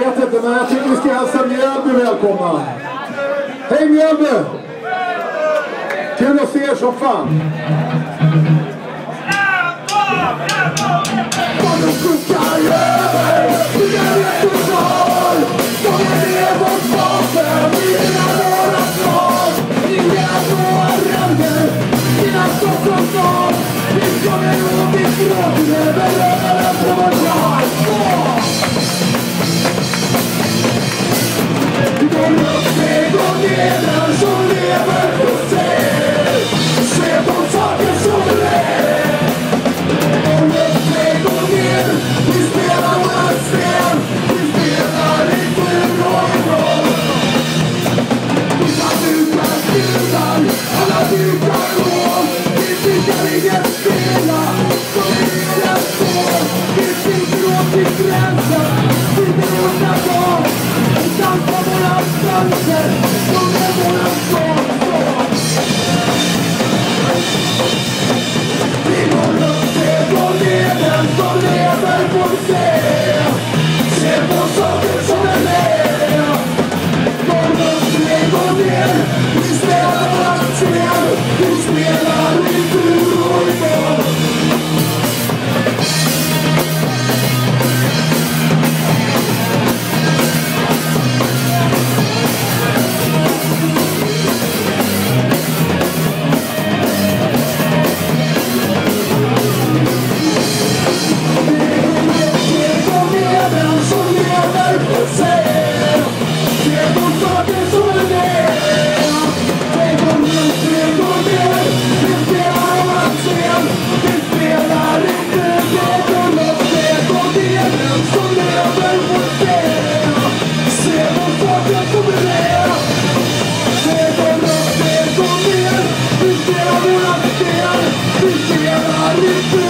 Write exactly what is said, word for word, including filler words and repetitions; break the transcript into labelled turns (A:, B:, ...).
A: vet inte, men jag tycker vi ska hälsa Mjölby välkomna. Hej Mjölby! Kul att se er som fan. Vad de skjuter över, hur är det total? De är det vårt vapen, mina våra slag. Inga våra ränder, mina stoppkontroll. Vi kommer ihåg vi från över över på vår lag. De upp och ner som lever på sig. Se på saker som det är. De upp och ner, vi spelar våra spel. Vi spelar inte roll. Vi tar utan skruvar, alla dukar mål. Vi tycker inget spela, som är det så. Vi sitter åt i gränsen, vi blir undantag. Dansa våra chanser, som är våra skål. Vi går upp, se på leden som lever på se. Se på saker som är är. Går upp, se på ner, vi spelar våra spel. Vi spelar i tur och i mål. We